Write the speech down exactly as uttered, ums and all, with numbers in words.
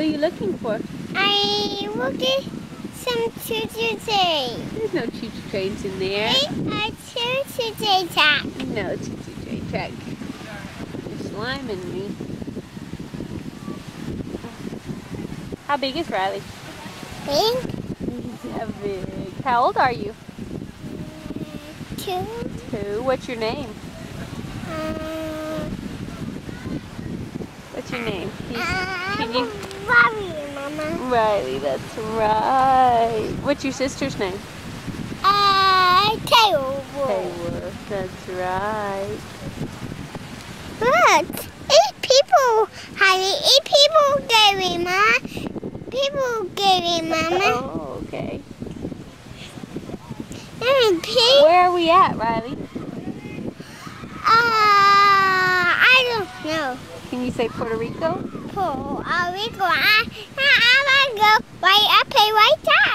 What are you looking for? I will get some choo-choo trains. There's no choo-choo trains in there. A choo-choo train track. No choo-choo train track. You're sliming me. How big is Riley? Big? Yeah, big. How old are you? Two. Two. What's your name? Uh, What's your name? Can you, uh, can you... Riley, Mama. Riley, that's right. What's your sister's name? Uh, Taylor. Taylor, that's right. Look, eight people, honey. Eight people gave me, Ma. People gave me, Mama. Oh, okay. And pig. Where are we at, Riley? Uh, I don't know. Can you say Puerto Rico? Puerto Rico. I, I, I want to go right up here, right there.